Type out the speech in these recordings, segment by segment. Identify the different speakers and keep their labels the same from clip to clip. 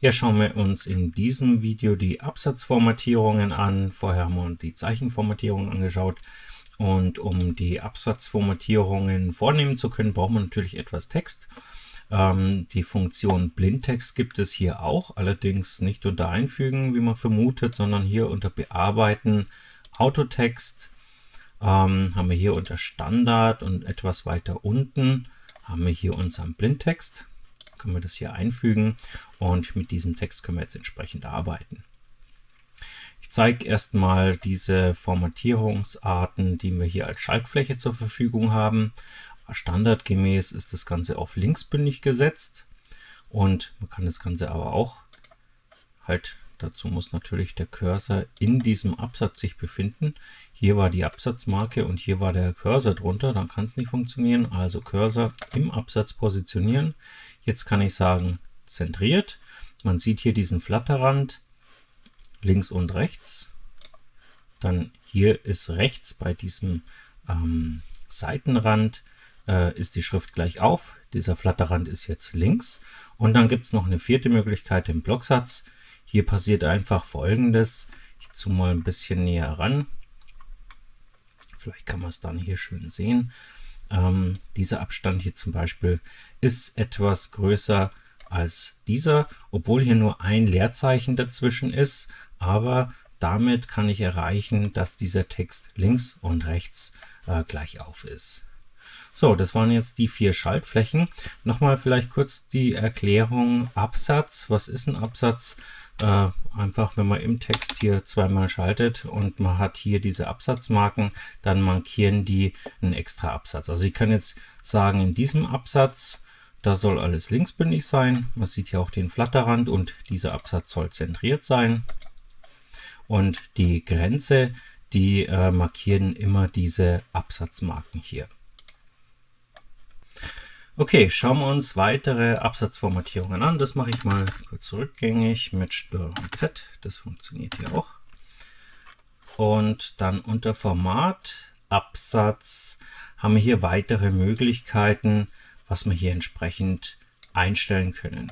Speaker 1: Ja, schauen wir uns in diesem Video die Absatzformatierungen an. Vorher haben wir uns die Zeichenformatierung angeschaut. Und um die Absatzformatierungen vornehmen zu können, braucht man natürlich etwas Text. Die Funktion Blindtext gibt es hier auch, allerdings nicht unter Einfügen, wie man vermutet, sondern hier unter Bearbeiten, Autotext. Haben wir hier unter Standard und etwas weiter unten haben wir hier unseren Blindtext. Können wir das hier einfügen und mit diesem Text können wir jetzt entsprechend arbeiten. Ich zeige erstmal diese Formatierungsarten, die wir hier als Schaltfläche zur Verfügung haben. Standardgemäß ist das Ganze auf linksbündig gesetzt und man kann das Ganze aber auch dazu muss natürlich der Cursor in diesem Absatz sich befinden. Hier war die Absatzmarke und hier war der Cursor drunter, dann kann es nicht funktionieren. Also Cursor im Absatz positionieren. Jetzt kann ich sagen zentriert. Man sieht hier diesen Flatterrand links und rechts. Dann hier ist rechts bei diesem Seitenrand ist die Schrift gleich auf. Dieser Flatterrand ist jetzt links. Und dann gibt es noch eine vierte Möglichkeit im Blocksatz. Hier passiert einfach Folgendes. Ich zoome mal ein bisschen näher ran. Vielleicht kann man es dann hier schön sehen. Dieser Abstand hier zum Beispiel ist etwas größer als dieser, obwohl hier nur ein Leerzeichen dazwischen ist. Aber damit kann ich erreichen, dass dieser Text links und rechts gleich auf ist. So, das waren jetzt die 4 Schaltflächen. Nochmal vielleicht kurz die Erklärung Absatz. Was ist ein Absatz? Einfach, wenn man im Text hier zweimal schaltet und man hat hier diese Absatzmarken, dann markieren die einen extra Absatz. Also ich kann jetzt sagen, in diesem Absatz, da soll alles linksbündig sein. Man sieht hier auch den Flatterrand und dieser Absatz soll zentriert sein. Und die Grenze, die markieren immer diese Absatzmarken hier. Okay, schauen wir uns weitere Absatzformatierungen an. Das mache ich mal kurz rückgängig mit STRG-Z. Das funktioniert hier auch. Und dann unter Format, Absatz, haben wir hier weitere Möglichkeiten, was wir hier entsprechend einstellen können.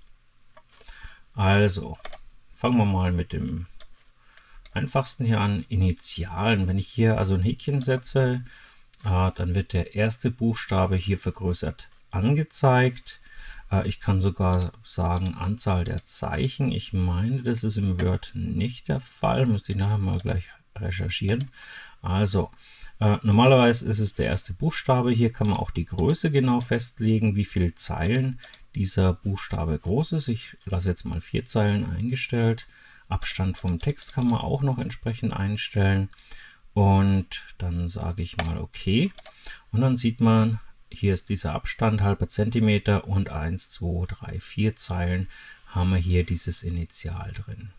Speaker 1: Also, fangen wir mal mit dem einfachsten hier an, Initialen. Wenn ich hier also ein Häkchen setze, dann wird der erste Buchstabe hier vergrößert angezeigt. Ich kann sogar sagen Anzahl der Zeichen. Ich meine, das ist im Word nicht der Fall. Müsste ich nachher mal gleich recherchieren. Also normalerweise ist es der erste Buchstabe. Hier kann man auch die Größe genau festlegen, wie viele Zeilen dieser Buchstabe groß ist. Ich lasse jetzt mal 4 Zeilen eingestellt. Abstand vom Text kann man auch noch entsprechend einstellen. Und dann sage ich mal OK. Und dann sieht man, hier ist dieser Abstand, halber Zentimeter und 1, 2, 3, 4 Zeilen haben wir hier dieses Initial drin.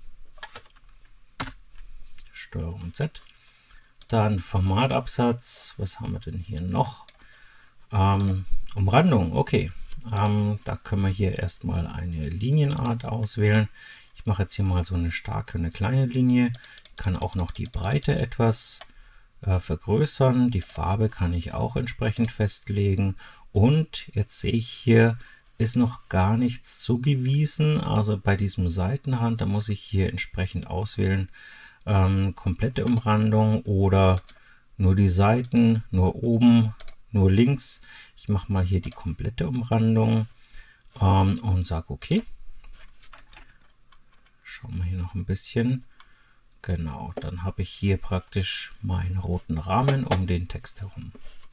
Speaker 1: STRG-Z. Dann Formatabsatz. Was haben wir denn hier noch? Umrandung. Okay. Da können wir hier erstmal eine Linienart auswählen. Ich mache jetzt hier mal so eine starke, eine kleine Linie. Ich kann auch noch die Breite etwas vergrößern. Die Farbe kann ich auch entsprechend festlegen. Und jetzt sehe ich hier, ist noch gar nichts zugewiesen. Also bei diesem Seitenrand, da muss ich hier entsprechend auswählen, komplette Umrandung oder nur die Seiten, nur oben, nur links. Ich mache mal hier die komplette Umrandung und sage OK. Schauen wir hier noch ein bisschen. Genau, dann habe ich hier praktisch meinen roten Rahmen um den Text herum.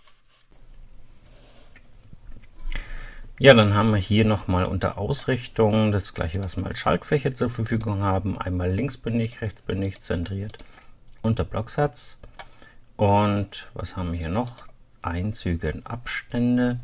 Speaker 1: Ja, dann haben wir hier nochmal unter Ausrichtung das gleiche, was wir als Schaltfläche zur Verfügung haben. Einmal linksbündig, rechtsbündig, zentriert, unter Blocksatz. Und was haben wir hier noch? Einzüge und Abstände.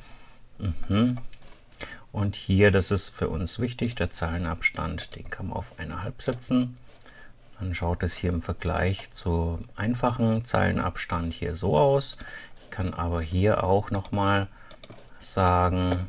Speaker 1: Und hier, das ist für uns wichtig, der Zeilenabstand, den kann man auf 1,5 setzen. Dann schaut es hier im Vergleich zu einfachen Zeilenabstand hier so aus. Ich kann aber hier auch nochmal sagen,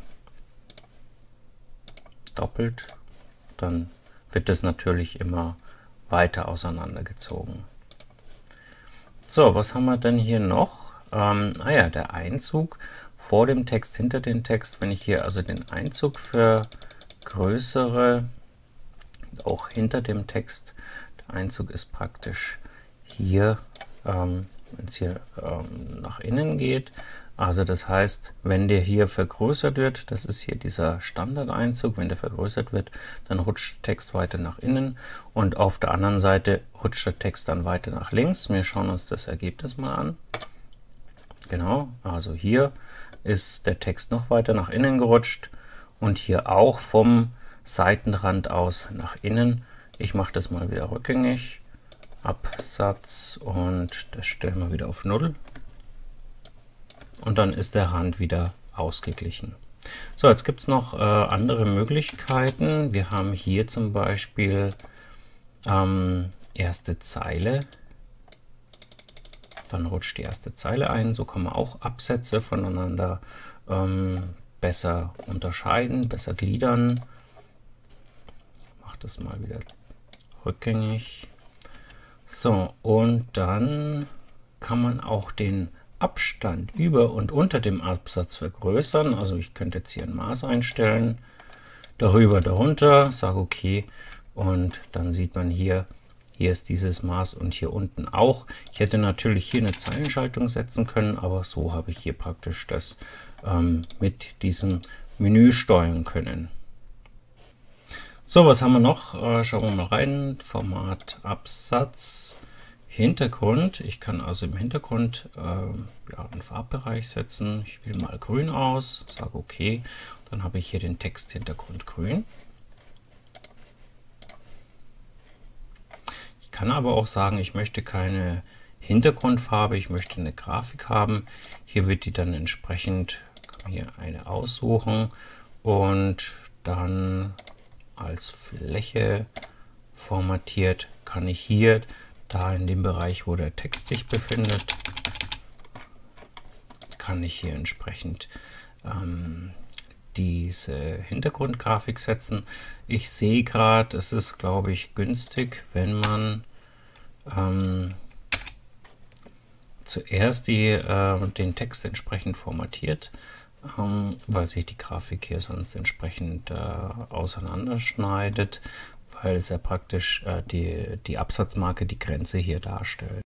Speaker 1: doppelt. Dann wird es natürlich immer weiter auseinandergezogen. So, was haben wir denn hier noch? Ja, der Einzug vor dem Text, hinter dem Text. Wenn ich hier also den Einzug vergrößere, auch hinter dem Text. Der Einzug ist praktisch hier, wenn es hier nach innen geht. Also das heißt, wenn der hier vergrößert wird, das ist hier dieser Standardeinzug, wenn der vergrößert wird, dann rutscht der Text weiter nach innen und auf der anderen Seite rutscht der Text dann weiter nach links. Wir schauen uns das Ergebnis mal an. Genau, also hier ist der Text noch weiter nach innen gerutscht und hier auch vom Seitenrand aus nach innen. Ich mache das mal wieder rückgängig. Absatz und das stellen wir wieder auf 0. Und dann ist der Rand wieder ausgeglichen. So, jetzt gibt es noch andere Möglichkeiten. Wir haben hier zum Beispiel erste Zeile. Dann rutscht die erste Zeile ein. So kann man auch Absätze voneinander besser unterscheiden, besser gliedern. Ich mache das mal wieder rückgängig. So, und dann kann man auch den Abstand über und unter dem Absatz vergrößern. Also ich könnte jetzt hier ein Maß einstellen, darüber, darunter, sage OK und dann sieht man hier ist dieses Maß und hier unten auch. Ich hätte natürlich hier eine Zeilenschaltung setzen können, aber so habe ich hier praktisch das mit diesem Menü steuern können. So, was haben wir noch? Schauen wir mal rein. Format Absatz. Hintergrund, ich kann also im Hintergrund einen Farbbereich setzen. Ich wähle mal grün aus, sage OK, dann habe ich hier den Texthintergrund grün. Ich kann aber auch sagen, ich möchte keine Hintergrundfarbe, ich möchte eine Grafik haben. Hier wird die dann entsprechend, kann man hier eine aussuchen und dann als Fläche formatiert kann ich hier da in dem Bereich, wo der Text sich befindet, kann ich hier entsprechend diese Hintergrundgrafik setzen. Ich sehe gerade, es ist, glaube ich, günstig, wenn man zuerst den Text entsprechend formatiert, weil sich die Grafik hier sonst entsprechend auseinanderschneidet, weil es ja praktisch die Absatzmarke, die Grenze hier darstellt.